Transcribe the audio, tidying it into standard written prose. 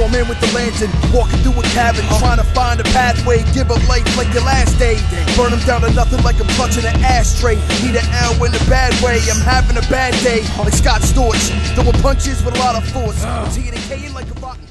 Saw a man with the lantern, walking through a cabin, trying to find a pathway, give up life like your last day. Burn him down to nothing like I'm clutching an ashtray. Need an hour in a bad way, I'm having a bad day. Like Scott Storch, throwing punches with a lot of force. TNK like a rotten